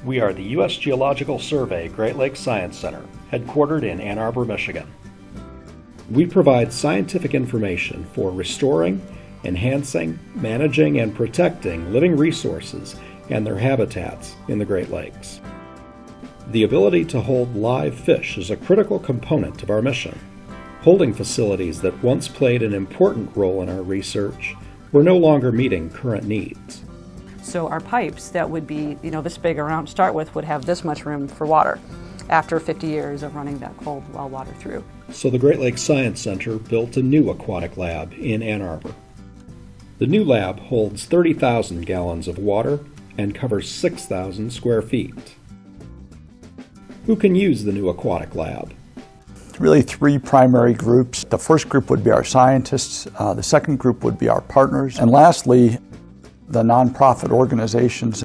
We are the U.S. Geological Survey Great Lakes Science Center, headquartered in Ann Arbor, Michigan. We provide scientific information for restoring, enhancing, managing, and protecting living resources and their habitats in the Great Lakes. The ability to hold live fish is a critical component of our mission. Holding facilities that once played an important role in our research were no longer meeting current needs. So our pipes that would be, this big around to start with would have this much room for water after 50 years of running that cold well water through. So the Great Lakes Science Center built a new aquatic lab in Ann Arbor. The new lab holds 30,000 gallons of water and covers 6,000 square feet. Who can use the new aquatic lab? Really three primary groups. The first group would be our scientists, the second group would be our partners, and lastly, the nonprofit organizations.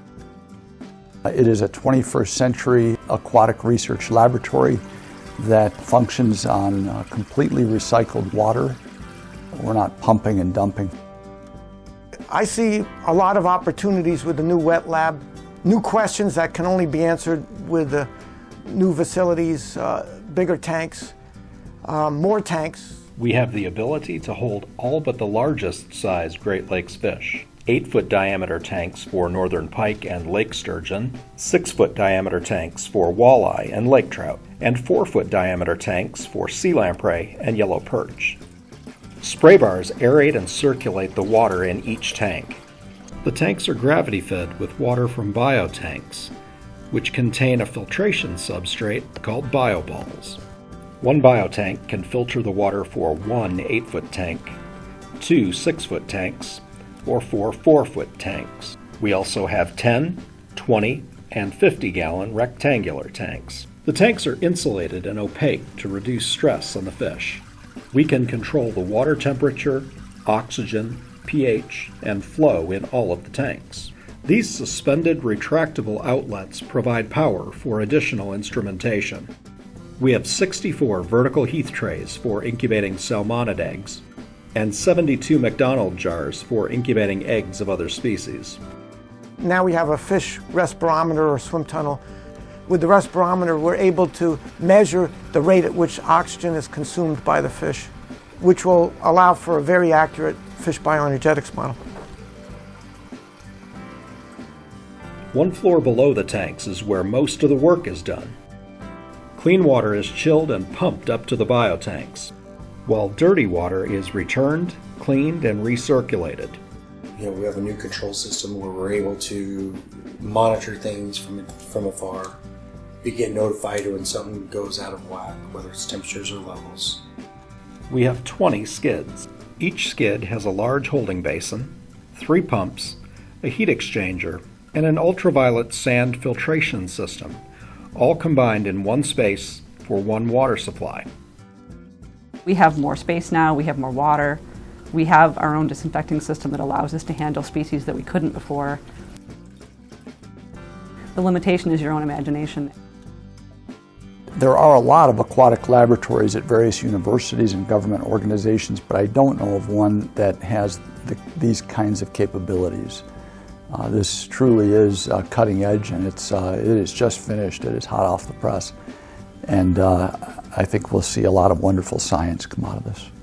It is a 21st century aquatic research laboratory that functions on completely recycled water. We're not pumping and dumping. I see a lot of opportunities with the new wet lab, new questions that can only be answered with the new facilities, bigger tanks, more tanks. We have the ability to hold all but the largest size Great Lakes fish. 8-foot diameter tanks for northern pike and lake sturgeon, 6-foot diameter tanks for walleye and lake trout, and 4-foot diameter tanks for sea lamprey and yellow perch. Spray bars aerate and circulate the water in each tank. The tanks are gravity fed with water from biotanks, which contain a filtration substrate called bioballs. One biotank can filter the water for one 8-foot tank, 2 6-foot tanks, or 4 4-foot tanks. We also have 10, 20, and 50-gallon rectangular tanks. The tanks are insulated and opaque to reduce stress on the fish. We can control the water temperature, oxygen, pH, and flow in all of the tanks. These suspended retractable outlets provide power for additional instrumentation. We have 64 vertical Heath trays for incubating salmonid eggs, and 72 McDonald jars for incubating eggs of other species. Now we have a fish respirometer or swim tunnel. With the respirometer, we're able to measure the rate at which oxygen is consumed by the fish, which will allow for a very accurate fish bioenergetics model. One floor below the tanks is where most of the work is done. Clean water is chilled and pumped up to the biotanks, while dirty water is returned, cleaned, and recirculated. We have a new control system where we're able to monitor things from afar. We get notified when something goes out of whack, whether it's temperatures or levels. We have 20 skids. Each skid has a large holding basin, 3 pumps, a heat exchanger, and an ultraviolet sand filtration system, all combined in one space for one water supply. We have more space now, we have more water, we have our own disinfecting system that allows us to handle species that we couldn't before. The limitation is your own imagination. There are a lot of aquatic laboratories at various universities and government organizations, but I don't know of one that has these kinds of capabilities. This truly is cutting edge, and it is just finished. It is hot off the press. And I think we'll see a lot of wonderful science come out of this.